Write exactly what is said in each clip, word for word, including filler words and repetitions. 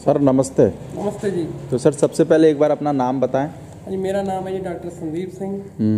Sir नमस्ते। नमस्ते जी। तो सर सबसे पहले एक बार अपना नाम बताएं। जी मेरा नाम है जी डॉक्टर संदीप सिंह।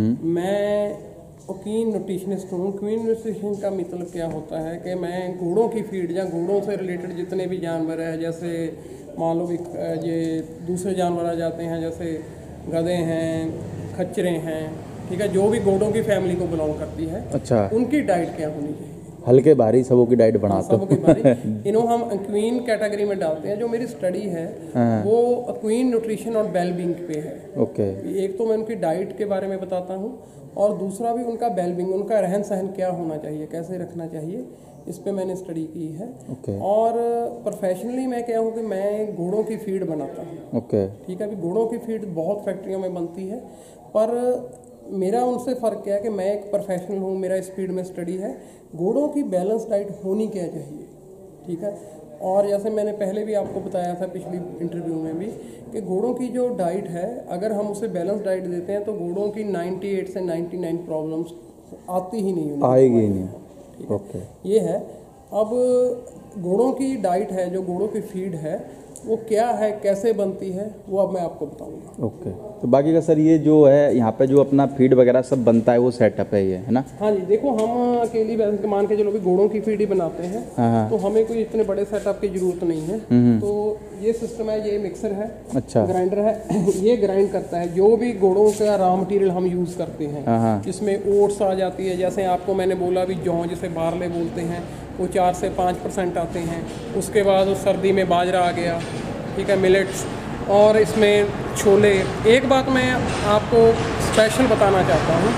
मैं क्वीन न्यूट्रिशनिस्ट हूँ। क्वीन न्यूट्रिशन का मतलब क्या होता है कि मैं घोड़ों की फीड या घोड़ों से रिलेटेड जितने भी जानवर हैं, जैसे मान लो ये दूसरे जानवर आ जाते हैं, जैसे गधे हैं, खच्चरे हैं, ठीक है, जो भी घोड़ों की फैमिली को बिलोंग करती है, अच्छा, उनकी डाइट क्या होनी चाहिए। हल्के भारी सबों की डाइट बनाते सबों की भारी इन्हों हम क्वीन कैटेगरी में डालते हैं। जो मेरी स्टडी है वो क्वीन न्यूट्रिशन और वेलबींग पे है। ओके। एक तो मैं उनकी डाइट के बारे में बताता हूँ और दूसरा भी उनका वेलबींग, उनका रहन सहन क्या होना चाहिए, कैसे रखना चाहिए, इस पे मैंने स्टडी की है। okay. और प्रोफेशनली मैं क्या हूँ कि मैं घोड़ों की फीड बनाता हूँ। okay. ठीक है। अभी घोड़ों की फीड बहुत फैक्ट्रियों में बनती है, पर मेरा उनसे फ़र्क क्या है कि मैं एक प्रोफेशनल हूँ, मेरा इस फील्ड में स्टडी है। घोड़ों की बैलेंस डाइट होनी क्या चाहिए, ठीक है। और जैसे मैंने पहले भी आपको बताया था पिछली इंटरव्यू में भी कि घोड़ों की जो डाइट है, अगर हम उसे बैलेंस डाइट देते हैं तो घोड़ों की अट्ठानवे से निन्यानवे प्रॉब्लम्स आती ही नहीं, आएगी नहीं। ठीक है। okay. ये है। अब घोड़ों की डाइट है, जो घोड़ों की फीड है वो क्या है, कैसे बनती है, वो अब मैं आपको बताऊंगा। ओके। तो बाकी का सर ये जो है यहाँ पे जो अपना फीड वगैरह सब बनता है वो सेटअप है ये, है ना? हाँ जी। देखो हम अकेली मान के चलो भी घोड़ों की फीड ही बनाते हैं। हाँ। तो हमें कोई इतने बड़े सेटअप की जरूरत नहीं है। तो ये सिस्टम है, ये मिक्सर है, अच्छा, ग्राइंडर है, ये ग्राइंड करता है जो भी घोड़ों का रॉ मटेरियल हम यूज करते हैं। इसमें ओट्स आ जाती है, जैसे आपको मैंने बोला भी जौ जिसे बारले बोलते हैं, वो चार से पाँच परसेंट आते हैं। उसके बाद उस सर्दी में बाजरा आ गया, ठीक है, मिलेट्स, और इसमें छोले। एक बात मैं आपको स्पेशल बताना चाहता हूँ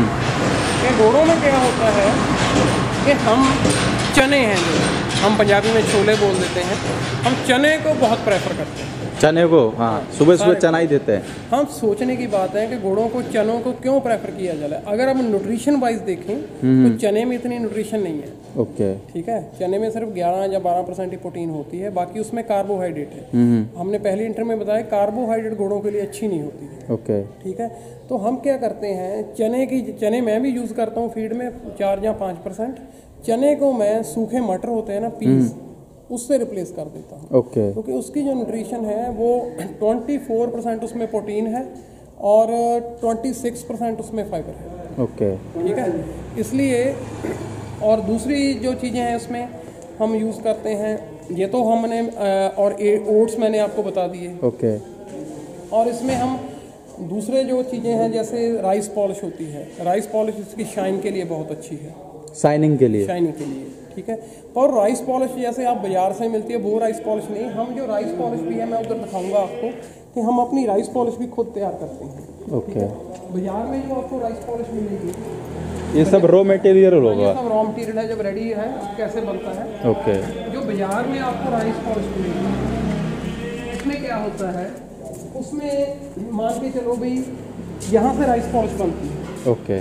कि घोड़ों में क्या होता है कि हम चने हैं, जो हम पंजाबी में छोले बोल देते हैं, हम चने को बहुत प्रेफर करते हैं। चने को, हाँ, सुबह सुबह चना ही देते हैं। हम सोचने की बात है कि घोड़ों को चनों को क्यों प्रेफर किया जा रहा है। अगर हम न्यूट्रिशन वाइज देखें तो चने में इतनी न्यूट्रिशन नहीं है। ओके। ठीक है। चने में सिर्फ ग्यारह या बारह परसेंट ही प्रोटीन होती है, बाकी उसमें कार्बोहाइड्रेट है। हमने पहले इंटर में बताया कार्बोहाइड्रेट घोड़ों के लिए अच्छी नहीं होती है। ओके। ठीक है। तो हम क्या करते हैं, चने की, चने मैं भी यूज करता हूँ फीड में चार या पाँच परसेंट चने को मैं सूखे मटर होते हैं ना, पीस, उससे रिप्लेस कर देता हूँ। ओके। क्योंकि उसकी जो न्यूट्रिशन है वो चौबीस परसेंट उसमें प्रोटीन है और छब्बीस परसेंट उसमें फाइबर है। ओके। ठीक है। इसलिए, और दूसरी जो चीज़ें हैं उसमें हम यूज़ करते हैं, ये तो हमने, और ओट्स मैंने आपको बता दिए। ओके। और इसमें हम दूसरे जो चीज़ें हैं, जैसे राइस पॉलिश होती है, राइस पॉलिश इसकी शाइन के लिए बहुत अच्छी है, शाइनिंग के लिए, शाइनिंग के लिए, ठीक है। और राइस पॉलिश जैसे आप बाजार से मिलती है वो राइस पॉलिश नहीं, हम जो राइस पॉलिश भी है मैं उधर दिखाऊंगा आपको कि हम अपनी राइस पॉलिश भी खुद तैयार करते हैं। ओके। बाजार में जो आपको राइस पॉलिश मिलेगी, ये सब रॉ मटेरियल होगा, सब रॉ मटेरियल है, जब रेडी है कैसे बनता है। ओके। जो बाजार में आपको राइस पॉलिश मिलेगी उसमें क्या होता है, उसमें मान के चलो भाई यहाँ से राइस पॉलिश बनती है। ओके।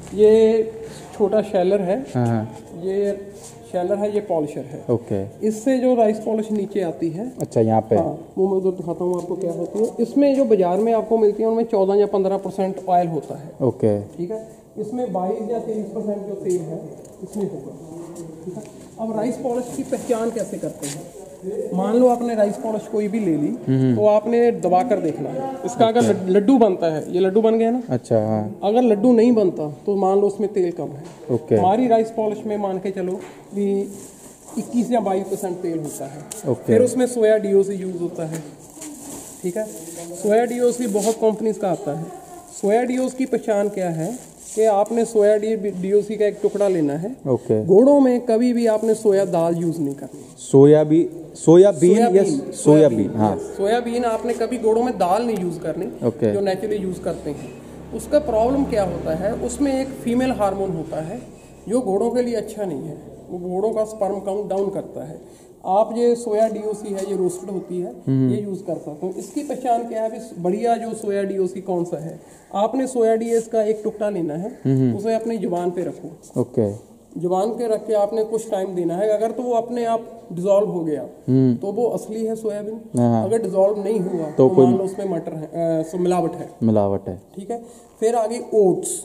ये छोटा शैलर है, ये शैलर है, ये पॉलिशर है। ओके। इससे जो राइस पॉलिश नीचे आती है, अच्छा, यहाँ पे, हाँ, वो मैं उधर दिखाता हूँ आपको क्या होती है। इसमें जो बाजार में आपको मिलती है उनमें चौदह या पंद्रह परसेंट ऑयल होता है। ओके। ठीक है। इसमें बाईस या तेईस परसेंट जो तेल है इसमें होगा। ठीक है। अब राइस पॉलिश की पहचान कैसे करते हैं, मान लो आपने राइस पॉलिश कोई भी ले ली तो आपने दबा कर देखना है इसका। अच्छा। अगर लड्डू बनता है, ये लड्डू बन गया ना, अच्छा, हाँ। अगर लड्डू नहीं बनता तो मान लो उसमें तेल कम है। ओके। हमारी राइस पॉलिश में मान के चलो कि इक्कीस या बाईस परसेंट तेल होता है। ओके। फिर उसमें सोया डीओसी यूज होता है। ठीक है। सोया डीओसी बहुत कंपनीज का आता है। सोया डीओसी की पहचान क्या है कि आपने सोया डीओसी का एक टुकड़ा लेना है। ओके। घोड़ों में कभी भी आपने सोया दाल यूज नहीं करनी। सोयाबीन, सोयाबीन, यस, सोयाबीन, हाँ, सोयाबीन आपने कभी घोड़ों में दाल नहीं यूज करनी। okay. जो नेचुरली यूज करते हैं। उसका प्रॉब्लम क्या होता है, उसमें एक फीमेल हार्मोन होता है जो घोड़ों के लिए अच्छा नहीं है, वो घोड़ों का स्पर्म काउंट डाउन करता है। आप ये सोया डीओसी है, ये रोस्टेड होती है, ये यूज कर सकते हो। इसकी पहचान क्या है, बढ़िया जो सोया डीओसी कौन सा है, आपने सोया डीएस का एक टुकड़ा लेना है, उसे अपनी जुबान पे रखो। ओके। जुबान के रख के आपने कुछ टाइम देना है। अगर तो वो अपने आप डिजोल्व हो गया तो वो असली है सोयाबीन। अगर डिजोल्व नहीं हुआ तो, तो मान लो उसमें मटर है, आ, सो मिलावट है, मिलावट है। ठीक है। फिर आगे ओट्स।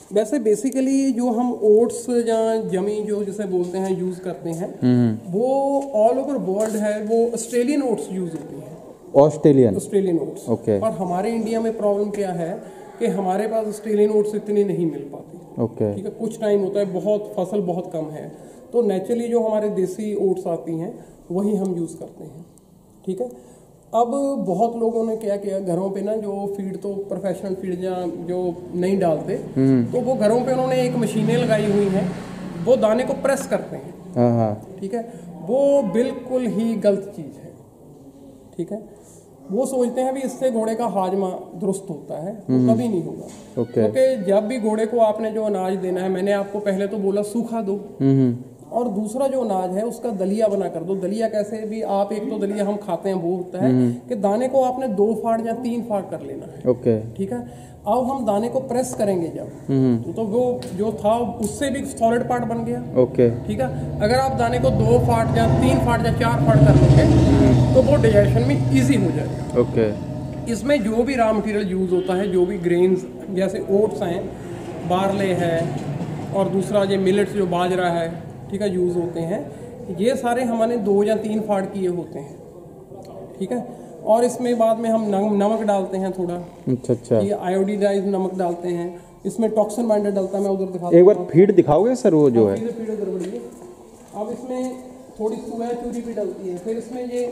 वैसे बेसिकली जो हम ओट्स या जमी जो जिसे बोलते हैं यूज करते हैं, वो ऑल ओवर वर्ल्ड है, वो ऑस्ट्रेलियन ओट्स यूज होती है। Australian Australian oats. ओके। और हमारे इंडिया में प्रॉब्लम क्या है कि हमारे पास ऑस्ट्रेलियन ओट्स इतनी नहीं मिल पाती। ओके। ठीक है, कुछ टाइम होता है, बहुत फसल बहुत कम है, तो नेचुरली जो हमारे देसी ओट्स आती हैं वही हम यूज करते हैं। ठीक है। अब बहुत लोगों ने क्या किया, घरों पे ना जो फीड तो प्रोफेशनल फीड या जो नहीं डालते, तो वो घरों पे उन्होंने एक मशीनें लगाई हुई हैं, वो दाने को प्रेस करते हैं। ठीक है, वो बिल्कुल ही गलत चीज़ है। ठीक है, वो सोचते हैं भी इससे घोड़े का हाजमा दुरुस्त होता है, वो कभी नहीं होगा। ओके। क्योंकि जब भी घोड़े को आपने जो अनाज देना है, मैंने आपको पहले तो बोला सूखा दो, और दूसरा जो अनाज है उसका दलिया बना कर दो। दलिया कैसे भी, आप एक तो दलिया हम खाते हैं वो होता है कि दाने को आपने दो फाड़ या तीन फाड़ कर लेना है। ओके। ठीक है। अब हम दाने को प्रेस करेंगे जब, तो, तो वो जो था उससे भी सॉलिड पार्ट बन गया। ओके। ठीक है। अगर आप दाने को दो फाड़ या तीन फाड़ या चार फाड़ कर लोगे तो वो डाइजेशन में इजी हो जाएगा। ओके। इसमें जो भी रॉ मटेरियल यूज होता है, जो भी ग्रेन्स जैसे ओट्स हैं, बारले है, और दूसरा ये मिलेट्स जो बाजरा है, ठीक है, यूज होते हैं, ये सारे हमारे दो या तीन फाड़ किए होते हैं। ठीक है। और इसमें बाद में हम नमक डालते हैं थोड़ा। अच्छा अच्छा। ये आयोडीनाइज्ड नमक डालते हैं, इसमें टॉक्सिन बाइंडर डालता है। मैं उधर दिखा, एक बार फीड दिखाओगे सर वो जो है। फीड उधर बढ़िए। अब इसमें थोड़ी सोया चूरी भी डलती है। फिर इसमें ये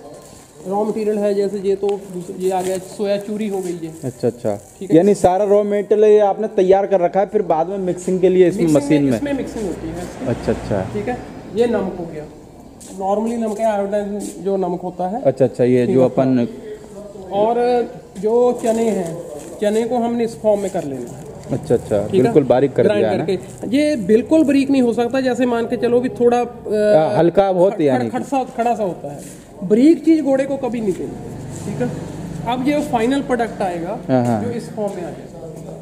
रॉ मटेरियल है, जैसे ये तो ये आ गया सोया चूरी हो गई है। अच्छा अच्छा। यानी सारा रॉ मटेरियल आपने तैयार कर रखा है, फिर बाद में मिक्सिंग के लिए इसमें मशीन में इसमें मिक्सिंग होती है। अच्छा अच्छा। ठीक है। ये नमक हो गया, नॉर्मली नमक है, आयोडाइन जो नमक होता है। अच्छा अच्छा। ये जो अपन, और जो चने हैं, चने को हमने इस फॉर्म में कर लेना है। अच्छा अच्छा। बिल्कुल बारीक कर दिया है ना। ये बिल्कुल बारीक नहीं हो सकता, जैसे मान के चलो भी थोड़ा आ, हल्का बहुत यानी खड़ा खड़ा सा होता है। बारीक चीज घोड़े को कभी नहीं देनी। ठीक है। अब ये फाइनल प्रोडक्ट आएगा जो इस फॉर्म में आ जाएगा,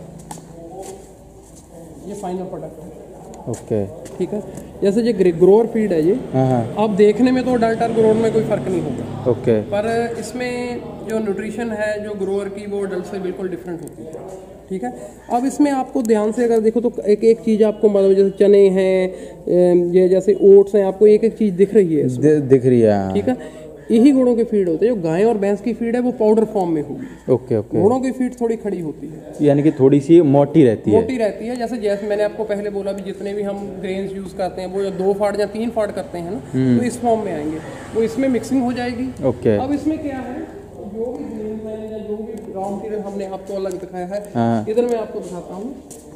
ये फाइनल प्रोडक्ट है। ओके। ठीक है। जैसे ये ग्रोअर फीड है ये, अब देखने में तो अडल्ट और ग्रोअर में कोई फर्क नहीं होगा। ओके। पर इसमें जो न्यूट्रिशन है जो ग्रोअर की, वो अडल्ट से बिल्कुल डिफरेंट होती है। ठीक है। अब इसमें आपको ध्यान से अगर देखो तो एक एक चीज़ आपको मतलब, जैसे चने हैं, ये जैसे ओट्स हैं, आपको एक एक चीज़ दिख रही है दि, दिख रही है। ठीक है। यही घोड़ों की फीड होती है। जो गाय और भैंस की फीड है वो पाउडर फॉर्म में होगी। Okay okay. घोड़ों की फीड थोड़ी खड़ी होती है, यानी कि थोड़ी सी मोटी रहती है। मोटी रहती है। जैसे जैसे मैंने आपको पहले बोला भी, जितने भी हम ग्रेन्स यूज करते हैं वो जो दो फाड़ या तीन फाड़ करते हैं ना, तो इस फॉर्म में आएंगे, वो इसमें मिक्सिंग हो जाएगी। ओके। अब इसमें क्या है, जो भी ग्रेन मैंने या जो भी रॉ मटेरियल हमने आपको अलग दिखाया है, इधर मैं आपको दिखाता हूँ।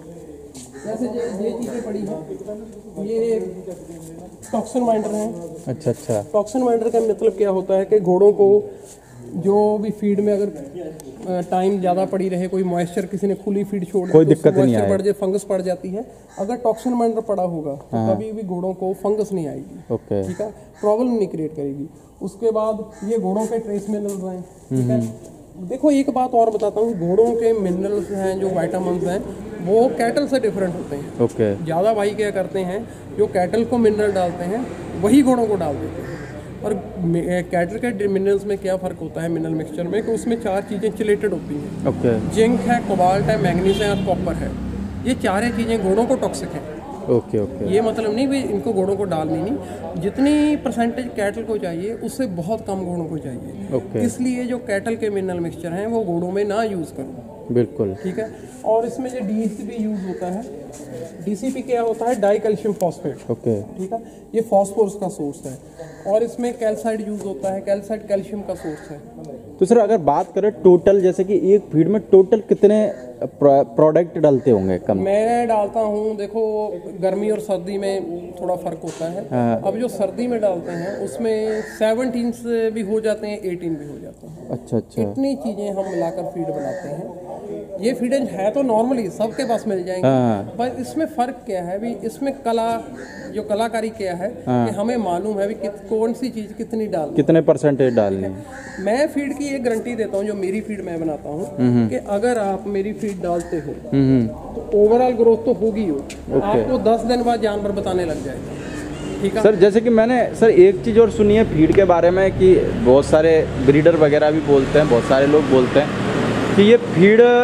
जैसे ये ये चीज़ें पड़ी हैं, ये टॉक्सिन बाइंडर है। अच्छा अच्छा। टॉक्सिन बाइंडर का मतलब क्या होता है कि घोड़ों को जो भी फीड में अगर टाइम ज़्यादा पड़ी रहे, कोई मॉइस्चर, किसी ने खुली फीड छोड़ कोई दिक्कत नहीं बढ़ जाए, फंगस पड़ जाती है। अगर टॉक्सिन बाइंडर पड़ा होगा तो कभी भी घोड़ों को फंगस नहीं आएगी। ओके। ठीक है, प्रॉब्लम नहीं क्रिएट करेगी। उसके बाद ये घोड़ों के ट्रेस मिनरल्स हैं। ठीक है। देखो एक बात और बताता हूँ, घोड़ों के मिनरल्स हैं, जो विटामिन्स हैं, वो कैटल से डिफरेंट होते हैं। ओके। ज़्यादा भाई क्या करते हैं, जो कैटल को मिनरल डालते हैं वही घोड़ों को डाल देते हैं। और कैटल के मिनरल्स में क्या फ़र्क होता है मिनरल मिक्सचर में, कि उसमें चार चीज़ें चिलेटेड होती हैं। ओके। जिंक है, कोबाल्ट है, मैग्नीज है और कॉपर है। ये चारे चीज़ें घोड़ों को टॉक्सिक हैं। Okay okay. ये मतलब नहीं भी इनको घोड़ों को डालनी नहीं, जितनी परसेंटेज कैटल को चाहिए उससे बहुत कम घोड़ों को चाहिए। ओके। इसलिए जो कैटल के मिनरल मिक्सचर हैं वो घोड़ों में ना यूज़ करो। बिल्कुल। ठीक है। और इसमें जो डीसीपी यूज होता है, डीसीपी क्या होता है, डाई कैल्शियम फॉस्फेट। ओके। ठीक है। ये फॉस्फोरस का सोर्स है। और इसमें कैल्साइड यूज होता है, कैल्साइड कैल्शियम का सोर्स है। तो सर अगर बात करें टोटल, जैसे कि एक फीड में टोटल कितने प्रोडक्ट डालते होंगे कम? मैं डालता हूँ, देखो गर्मी और सर्दी में थोड़ा फर्क होता है। हाँ। अब जो सर्दी में डालते हैं उसमें सेवनटीन से भी हो जाते हैं, एटीन भी हो जाते हैं। अच्छा अच्छा। इतनी चीज़ें हम मिलाकर फीड बनाते हैं। ये फीड है तो नॉर्मली सबके पास मिल जाएंगे। हाँ। पर इसमें फ़र्क क्या है भी, इसमें कला जो कलाकारी क्या है। हाँ। कि हमें मालूम है भी कि कौन सी चीज़ कितनी डालनी, कितने परसेंटेज डालनी है। मैं फीड की एक गारंटी देता हूँ, जो मेरी फीड मैं बनाता हूँ, कि अगर आप मेरी फीड डालते हो तो ओवरऑल ग्रोथ तो होगी हो, आपको दस दिन बाद जानवर बताने लग जाएगा। ठीक है सर। जैसे कि मैंने सर एक चीज़ और सुनी है फीड के बारे में, कि बहुत सारे ब्रीडर वगैरह भी बोलते हैं, बहुत सारे लोग बोलते हैं कि ये फीड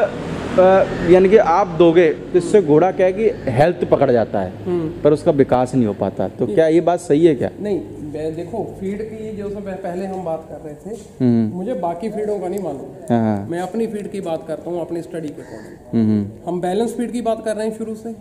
अ, यानी कि आप दोगे तो इससे घोड़ा क्या है कि हेल्थ पकड़ जाता है पर उसका विकास नहीं हो पाता, तो क्या ये बात सही है क्या? नहीं, मैं देखो फीड की जो सब पहले हम बात कर रहे थे, मुझे बाकी फीडों का नहीं मालूम। हाँ। मैं अपनी फीड की बात करता हूँ, अपनी स्टडी के अकॉर्डिंग। हम बैलेंस फीड की बात कर रहे हैं शुरू से।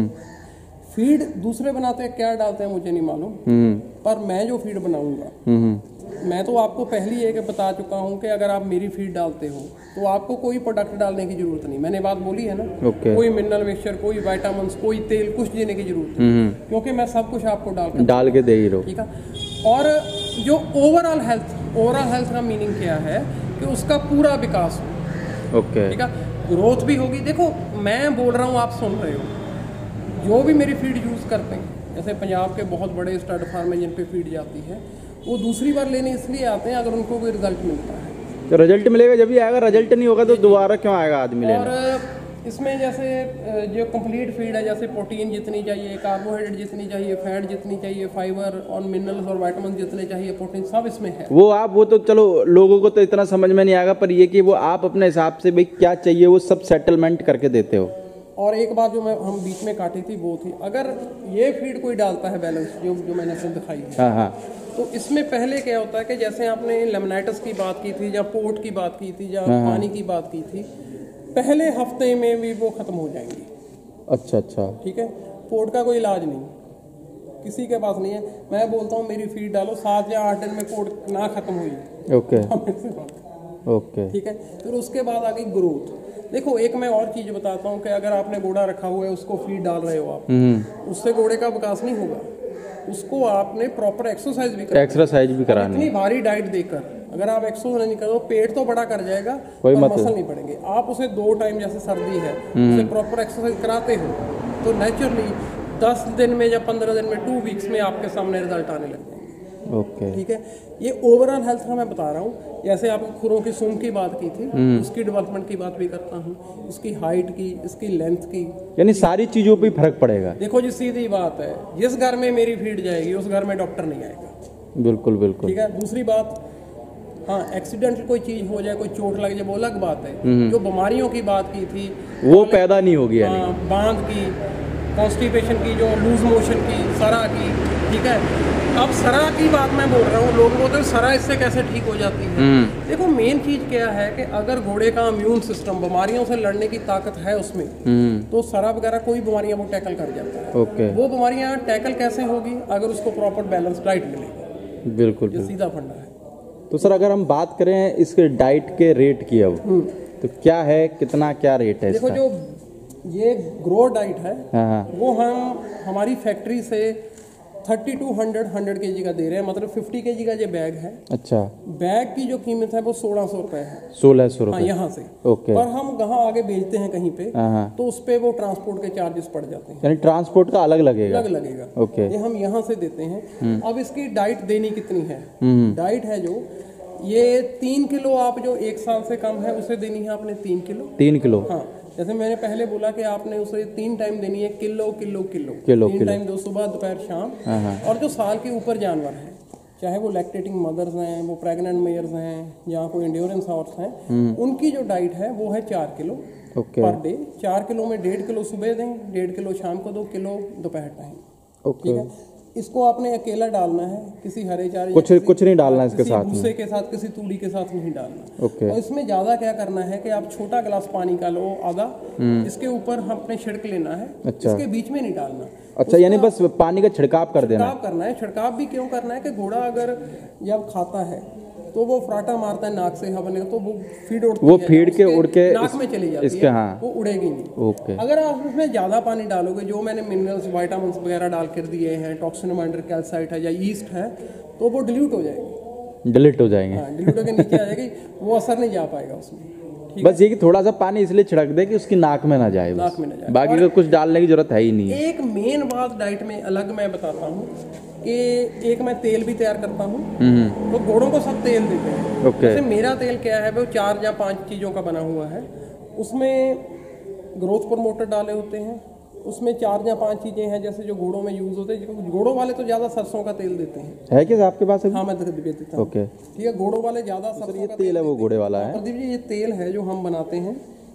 फीड दूसरे बनाते हैं, क्या डालते हैं मुझे नहीं मालूम, पर मैं जो फीड बनाऊंगा, मैं तो आपको पहले ही एक बता चुका हूँ कि अगर आप मेरी फीड डालते हो तो आपको कोई प्रोडक्ट डालने की जरूरत नहीं। मैंने बात बोली है ना, okay. कोई मिनरल मिक्सचर, कोई विटामिन, कोई तेल, कुछ देने की जरूरत नहीं, क्योंकि मैं सब कुछ आपको डाल डाल के दे ही रहो। ठीक है। और जो ओवरऑल हेल्थ, ओवरऑल हेल्थ का मीनिंग क्या है कि उसका पूरा विकास हो। ओके, ठीक है, ग्रोथ भी होगी। देखो मैं बोल रहा हूँ, आप सुन रहे हो, जो भी मेरी फीड यूज़ करते हैं, जैसे पंजाब के बहुत बड़े स्टड फार्म है जिन पे फीड जाती है, वो दूसरी बार लेने इसलिए आते हैं अगर उनको कोई रिजल्ट मिलता है। तो रिजल्ट मिलेगा जब भी आएगा, रिजल्ट नहीं होगा तो दोबारा क्यों आएगा आदमी लेने? और इसमें जैसे जो कंप्लीट फीड है, जैसे प्रोटीन जितनी चाहिए, कार्बोहाइड्रेट जितनी चाहिए, फैट जितनी चाहिए, फाइबर और मिनरल्स और विटामिन जितने चाहिए, प्रोटीन सब इसमें है। वो आप वो तो चलो लोगों को तो इतना समझ में नहीं आएगा, पर ये कि वो आप अपने हिसाब से भाई क्या चाहिए वो सब सेटलमेंट करके देते हो। और एक बात जो मैं हम बीच में काटी थी वो थी, अगर ये फीड कोई डालता है बैलेंस, जो जो मैंने आपको दिखाई है, हाँ हाँ, तो इसमें पहले क्या होता है कि जैसे आपने लेमनाइटिस की बात की थी, या पोर्ट की बात की थी, या पानी की बात की थी, पहले हफ्ते में भी वो खत्म हो जाएंगी। अच्छा अच्छा, ठीक है। पोर्ट का कोई इलाज नहीं, किसी के पास नहीं है। मैं बोलता हूँ मेरी फीड डालो, सात या आठ दिन में पोर्ट ना खत्म हुई। ओके ओके, ठीक है। फिर उसके बाद आ गई ग्रोथ। देखो एक मैं और चीज बताता हूँ कि अगर आपने घोड़ा रखा हुआ है, उसको फीड डाल रहे हो आप, उससे घोड़े का विकास नहीं होगा। उसको आपने प्रॉपर एक्सरसाइज भी करना, एक्सरसाइज भी करानी। इतनी भारी डाइट देकर अगर आप एक्सरसाइज नहीं करो, पेट तो बड़ा कर जाएगा, कोई पर मसल मसल नहीं पड़ेंगे। आप उसे दो टाइम, जैसे सर्दी है, उसे प्रॉपर एक्सरसाइज कराते हो तो नेचुरली दस दिन में या पंद्रह दिन में, टू वीक्स में आपके सामने रिजल्ट आने लग जाएंगे। ओके, ठीक है। ये ओवरऑल हेल्थ का मैं बता रहा हूँ। जैसे आपको खुरों की सूंड की बात की थी, उसकी डेवलपमेंट की बात भी करता हूँ, उसकी हाइट की, इसकी लेंथ की, यानी सारी चीजों पे फर्क पड़ेगा। देखो जी सीधी बात है, जिस घर में मेरी फीड जाएगी उस घर में डॉक्टर नहीं आएगा। बिल्कुल बिल्कुल। ठीक है। दूसरी बात, हाँ एक्सीडेंट कोई चीज हो जाए, कोई चोट लग जाए, वो अलग बात है। जो बीमारियों की बात की थी वो पैदा नहीं होगी, यानी हाँ, बांध की, कॉन्स्टिपेशन की, जो लूज मोशन की, सरा की। ठीक है। अब सरा की बात मैं बोल रहा हूँ, लोगों को तो सरा इससे कैसे ठीक हो जाती है। देखो मेन चीज क्या है कि अगर घोड़े का इम्यून सिस्टम, बीमारियों से लड़ने की ताकत है उसमें, तो सरा वगैरह कोई बीमारियां वो टैकल कर जाता है। ओके, वो बीमारियां टैकल कैसे होगी? अगर उसको प्रॉपर बैलेंस डाइट मिलेगी। बिल्कुल, ये सीधा फंडा है। तो सर अगर हम बात करें इसके डाइट के रेट की, अब तो क्या है, कितना क्या रेट है देखो इसका? जो ये ग्रो डाइट है, हाँ हाँ, वो हम हमारी फैक्ट्री से थर्टी टू हंड्रेड हंड्रेड के जी का दे रहे हैं, मतलब फिफ्टी के जी का ये बैग है। अच्छा, बैग की जो कीमत है वो सोलह सौ रुपए है। सोलह सौ हाँ, रुपये यहाँ से। ओके, पर हम कहाँ आगे बेचते हैं कहीं पे, हाँ हाँ, तो उस पे वो ट्रांसपोर्ट के चार्जेस पड़ जाते हैं, यानी ट्रांसपोर्ट का अलग लगेगा। अलग लगेगा। ओके, ये हम यहाँ से देते हैं। अब इसकी डाइट देनी कितनी है? हम्म, डाइट है जो ये तीन किलो, आप जो एक साल से कम है उसे देनी है आपने तीन किलो। तीन किलो, हाँ, जैसे मैंने पहले बोला कि आपने उसे तीन टाइम देनी है, किलो किलो किलो किलो तीन किलो। टाइम दो, सुबह दोपहर शाम। हाँ हाँ, और जो साल के ऊपर जानवर हैं, चाहे वो लैक्टेटिंग मदर्स हैं, वो प्रेग्नेंट मेयर्स हैं, या कोई इंड्योरेंस हॉर्स हैं, उनकी जो डाइट है वो है चार किलो ओके, पर डे। चार किलो में डेढ़ किलो सुबह दें, डेढ़ किलो शाम को दो, किलो दोपहर टाइम। ओके, ठीक है। इसको आपने अकेला डालना है, किसी हरे चारे कुछ कुछ नहीं डालना इसके किसी साथ में, भूसे के साथ, किसी तूड़ी के साथ नहीं डालना। ओके, और इसमें ज्यादा क्या करना है कि आप छोटा गिलास पानी का लो, आधा, इसके ऊपर हमने छिड़क लेना है। अच्छा, इसके बीच में नहीं डालना। अच्छा, यानी बस पानी का छिड़काव कर देना है। छिड़काव करना है। छिड़काव भी क्यों करना है कि घोड़ा अगर जब खाता है तो वो फराटा मारता है नाक से, हवा निकल तो वो फीड उड़ती वो है, फीड के उसके उड़ के नाक में चली जाती इसके, है, हाँ, वो उड़ेगी नहीं। ओके, अगर आप उसमें ज्यादा पानी डालोगे, जो मैंने मिनरल्स, विटामिन वगैरह डाल कर दिए हैं, टॉक्सिन रिमाइंडर, कैल्साइट है या ईस्ट है, तो वो डिल्यूट हो जाएगी, डिलीट हो जाएंगे। हाँ, डिल्यूट होकर नीचे आ जाएगी, वो असर नहीं जा पाएगा उसमें। बस ये कि थोड़ा सा पानी इसलिए छिड़क दे कि उसकी नाक में ना जाए, नाक में ना जाए। बाकी का कुछ डालने की जरूरत है ही नहीं है। एक मेन बात डाइट में अलग मैं बताता हूँ कि एक मैं तेल भी तैयार करता हूँ, तो घोड़ों को सब तेल देते हैं। ओके, जैसे मेरा तेल क्या है, वो चार या पांच चीज़ों का बना हुआ है। उसमें ग्रोथ प्रमोटर डाले होते हैं, उसमें चार या पांच चीज़ें हैं जैसे जो घोड़ों में यूज़ होते हैं। घोड़ों वाले तो ज़्यादा सरसों का तेल देते हैं। है क्या आपके पास अभी? हाँ, मैं दे देता हूँ। ओके, ठीक है। घोड़ों वाले ज़्यादा सरसों ये का तेल है वो घोड़े वाला है। प्रदीप जी, ये तेल है जो हम बनाते हैं,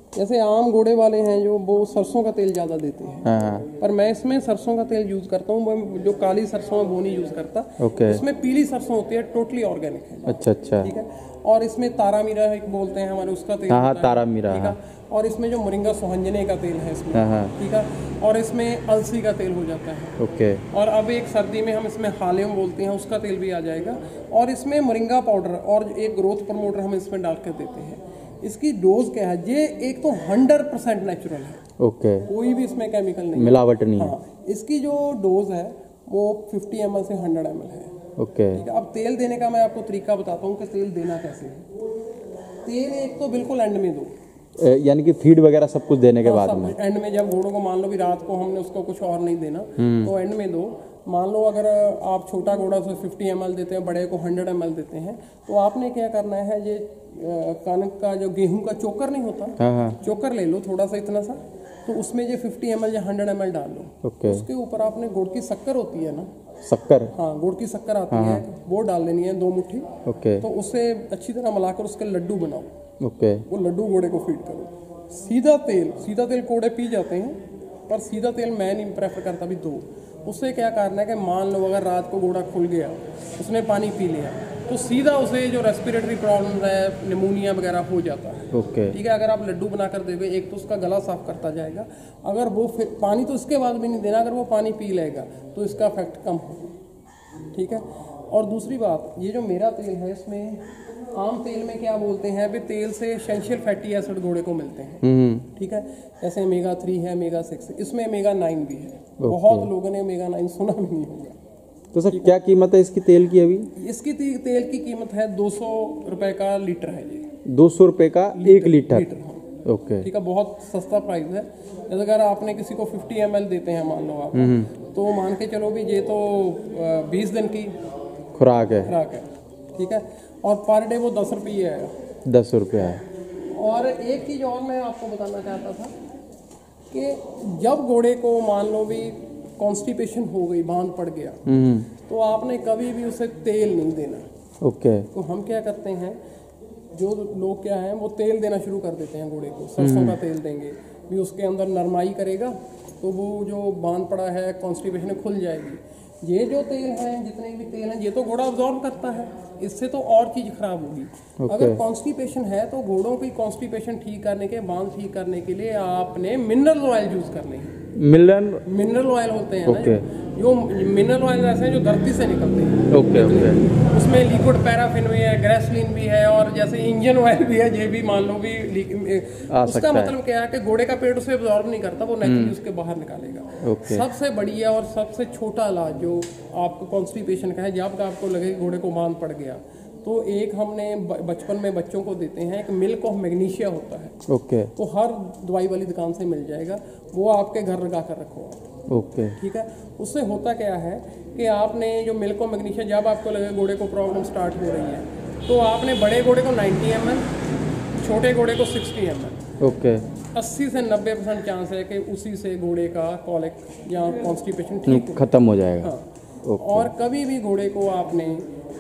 जैसे आम घोड़े वाले हैं जो वो सरसों का तेल ज़्यादा देते हैं, हाँ। पर मैं इसमें सरसों का तेल यूज़ करता हूँ। मैं जो काली सरसों है वो नहीं यूज़ करता। ओके। इसमें पीली सरसों होती है, टोटली ऑर्गेनिक है। अच्छा अच्छा। ठीक है। और इसमें तारा मीरा एक बोलते हैं हमारे, उसका तेल। हाँ तारा मीरा। ठीक है। और इसमें जो मोरिंगा सोहंजने का तेल है इसमें। हाँ। ठीक है। और इसमें अलसी का तेल हो जाता है। ओके। और अब एक सर्दी में हम इसमें हालियम बोलते हैं, उसका तेल भी आ जाएगा। और इसमें मोरिंगा पाउडर और एक ग्रोथ प्रमोटर हम इसमें डाल कर देते हैं। इसकी डोज क्या है, ये एक तो हंड्रेड परसेंट नेचुरल है। ओके। कोई भी इसमें केमिकल नहीं, मिलावट नहीं है। हाँ। इसकी जो डोज है वो फिफ्टी एम एल से हंड्रेड एम एल है। ओके। ठीक है। अब तेल देने का मैं आपको तरीका बताता हूँ कि तेल देना कैसे है। तेल एक तो बिल्कुल एंड में दो, यानी कि फीड वगैरह सब कुछ देने के बाद में। एंड में जब घोड़ों को मान लो भी रात को हमने उसको कुछ और नहीं देना, तो एंड में दो। मान लो अगर आप छोटा घोड़ा से फिफ्टी एम एल देते हैं, बड़े को हंड्रेड एम एल देते हैं, तो आपने क्या करना है, ये कनक का जो गेहूं का चोकर नहीं होता, हाँ हाँ। चोकर ले लो थोड़ा सा इतना सा, तो उसमें ये फिफ्टी एम एल या हंड्रेड एम एल डाल लो। ओके। उसके ऊपर आपने गुड़ की शक्कर होती है ना, शक्कर, हाँ गुड़ की शक्कर आती है, वो डाल लेनी है दो मुट्ठी। ओके। तो उसे अच्छी तरह मिलाकर उसके लड्डू बनाओ। ओके। वो लड्डू घोड़े को फीड करो। सीधा तेल, सीधा तेल घोड़े पी जाते हैं, पर सीधा तेल मैं नहीं प्रेफर करता भी दो। उससे क्या करना है कि मान लो अगर रात को घोड़ा खुल गया, उसने पानी पी लिया, तो सीधा उसे जो रेस्पिरेटरी प्रॉब्लम है, निमोनिया वगैरह हो जाता है। ओके। ठीक है। अगर आप लड्डू बनाकर दोगे, एक तो उसका गला साफ करता जाएगा, अगर वो फिर पानी तो इसके बाद भी नहीं देना, अगर वो पानी पी लेगा तो इसका इफेक्ट कम होगा। ठीक है। और दूसरी बात, ये जो मेरा तेल है इसमें आम तेल में क्या बोलते हैं, अभी तेल से एसेंशियल फैटी एसिड घोड़े को मिलते हैं। ठीक है। जैसे मेगा थ्री है, मेगा सिक्स, इसमें मेगा नाइन भी है। बहुत लोगों ने मेगा नाइन सुना भी नहीं होगा। तो सर क्या कीमत है इसकी तेल की अभी? इसकी तेल की कीमत है दो सौ रुपए का लीटर है। ये दो सौ रुपए का एक लीटर, लीटर हाँ। ओके। ठीक है। बहुत सस्ता प्राइस है। जैसे अगर आपने किसी को फिफ्टी एम एल देते हैं मान लो आप, तो मान के चलो भी ये तो बीस दिन की खुराक है खुराक है। ठीक है। और पर डे वो दस रुपये है। दस रुपया है। और एक चीज़ और मैं आपको बताना चाहता था कि जब घोड़े को मान लो भी कॉन्स्टिपेशन हो गई, बांध पड़ गया, तो आपने कभी भी उसे तेल नहीं देना। ओके। तो हम क्या करते हैं, जो लोग क्या हैं वो तेल देना शुरू कर देते हैं घोड़े को, सरसों का तेल देंगे भी, उसके अंदर नरमाई करेगा तो वो जो बांध पड़ा है कॉन्स्टिपेशन खुल जाएगी। ये जो तेल है, जितने भी तेल हैं, ये तो घोड़ा अब्जॉर्ब करता है, इससे तो और चीज़ खराब होगी। okay. अगर कॉन्स्टिपेशन है तो घोड़ों की कॉन्स्टिपेशन ठीक करने के, बांध ठीक करने के लिए आपने मिनरल ऑयल यूज़ करने हैं। मिलन मिनरल ऑयल होते हैं okay. ना, जो मिनरल ऑयल ऐसे हैं जो धरती से निकलते हैं। Okay okay. उसमें लिक्विड पैराफिन भी है, ग्रेसलिन भी है, और जैसे इंजन ऑयल भी है, ये भी मान लो भी उसका मतलब क्या है कि घोड़े का पेट उसे अब्जॉर्ब नहीं करता, वो नेचुरली उसके बाहर निकालेगा। okay. सबसे बढ़िया और सबसे छोटा इलाज जो आपको कॉन्स्टिपेशन का है, जब आपको लगे घोड़े को बांध पड़ गया, तो एक हमने बचपन में बच्चों को देते हैं, एक मिल्क ऑफ मैग्नीशिया होता है। ओके। तो हर दवाई वाली दुकान से मिल जाएगा, वो आपके घर लगा कर रखो। ओके। ठीक है। उससे होता क्या है कि आपने जो मिल्क ऑफ मैग्नीशिया, जब आपको लगे घोड़े को प्रॉब्लम स्टार्ट हो रही है, तो आपने बड़े घोड़े को नाइन्टी एम एल, छोटे घोड़े को सिक्सटी एम एल। ओके। अस्सी से नब्बे परसेंट चांस है कि उसी से घोड़े का कॉलिक या कॉन्स्टिपेशन ठीक खत्म हो जाएगा। हाँ। okay. और कभी भी घोड़े को आपने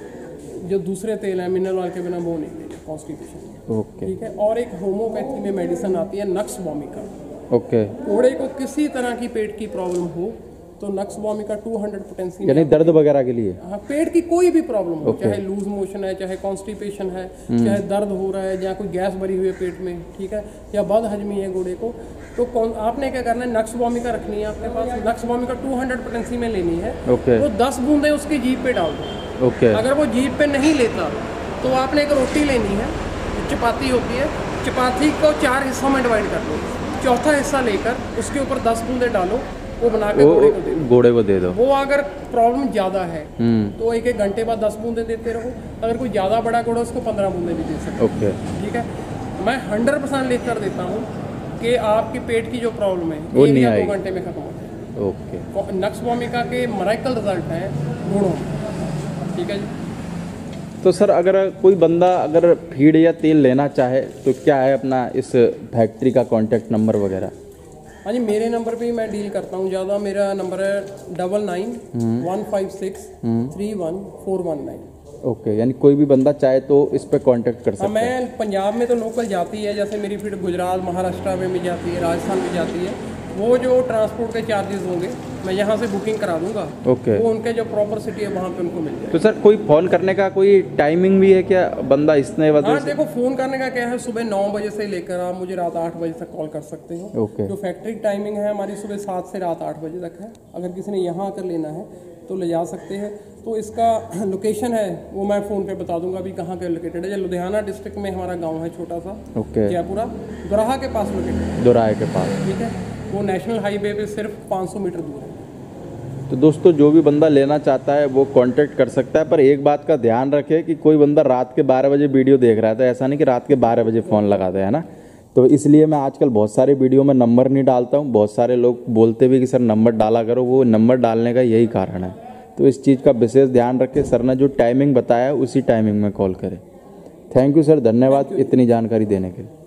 जो दूसरे तेल है मिनरल ऑयल के बिना वो नहीं देंगे कॉन्स्टिपेशन। ओके। ठीक है। और एक होम्योपैथी में मेडिसिन आती है नक्स वोमिका। ओके। घोड़े को किसी तरह की पेट की प्रॉब्लम हो तो nux vomica two hundred potency, यानी दर्द वगैरह के लिए, हाँ, पेट की कोई भी प्रॉब्लम हो, okay. चाहे लूज मोशन है, चाहे कॉन्स्टिपेशन है, चाहे दर्द हो रहा है, या कोई गैस भरी हुई है पेट में, ठीक है, या बद हजमी है घोड़े को, तो कौन आपने क्या करना है, नक्स वोमिका रखनी है आपके पास। Nux vomica two hundred potency में लेनी है। okay. तो दस बूंदे उसकी जीभ पे डाल दो। okay. अगर वो जीभ पे नहीं लेता तो आपने एक रोटी लेनी है, चपाती होती है, चपाती को चार हिस्सों में डिवाइड कर दो, चौथा हिस्सा लेकर उसके ऊपर दस बूंदे डालो, वो बना के घोड़े को दे दो। घोड़े को दे दो। वो अगर प्रॉब्लम ज़्यादा है तो एक एक घंटे बाद दस बूंदे देते रहो। अगर कोई ज़्यादा बड़ा घोड़ा उसको पंद्रह बूंदे भी दे सकते। ओके। ठीक है। मैं हंड्रेड परसेंट लिख कर देता हूँ कि आपकी पेट की जो प्रॉब्लम है वो एक नहीं या आएगी। दो घंटे में खत्म हो जाए। ओके। नक्स वोमिका के मराइकल रिजल्ट हैं घोड़ों में। ठीक है जी। तो सर अगर कोई बंदा अगर फीड या तेल लेना चाहे तो क्या है अपना इस फैक्ट्री का कॉन्टैक्ट नंबर वगैरह? हाँ जी, मेरे नंबर पे ही मैं डील करता हूँ ज़्यादा। मेरा नंबर है double nine one five six three one four one nine. Okay, यानी कोई भी बंदा चाहे तो इस पे कांटेक्ट कर सकता है। मैं पंजाब में तो लोकल जाती है, जैसे मेरी फीड गुजरात महाराष्ट्र में भी जाती है, राजस्थान भी जाती है। वो जो ट्रांसपोर्ट के चार्जेस होंगे मैं यहाँ से बुकिंग करा दूंगा। ओके, वो उनके जो प्रॉपर सिटी है वहाँ पे उनको मिल जाए। तो सर कोई फ़ोन करने का कोई टाइमिंग भी है क्या, बंदा इतने बजे? हाँ देखो, फ़ोन करने का क्या है, सुबह नौ बजे से लेकर आप मुझे रात आठ बजे तक कॉल कर सकते हो। ओके, जो फैक्ट्री टाइमिंग है हमारी सुबह सात से रात आठ बजे तक है। अगर किसी ने यहाँ आकर लेना है तो ले जा सकते हैं। तो इसका लोकेशन है वो मैं फ़ोन पे बता दूंगा अभी कहाँ पे लोकेटेड है। लुधियाना डिस्ट्रिक्ट में हमारा गाँव है छोटा सा, ओके, जयपुरा दोराहा के पास लोकेटेड है। दोराहे के पास, ठीक है। वो नेशनल हाईवे पे सिर्फ पाँच सौ मीटर दूर है। तो दोस्तों जो भी बंदा लेना चाहता है वो कांटेक्ट कर सकता है। पर एक बात का ध्यान रखे कि कोई बंदा रात के बारह बजे वीडियो देख रहा था, ऐसा नहीं कि रात के बारह बजे फ़ोन लगा दे, है ना। तो इसलिए मैं आजकल बहुत सारे वीडियो में नंबर नहीं डालता हूँ। बहुत सारे लोग बोलते भी कि सर नंबर डाला करो, वो नंबर डालने का यही कारण है। तो इस चीज़ का विशेष ध्यान रखें। सर ने जो टाइमिंग बताया उसी टाइमिंग में कॉल करें। थैंक यू सर, धन्यवाद इतनी जानकारी देने के लिए।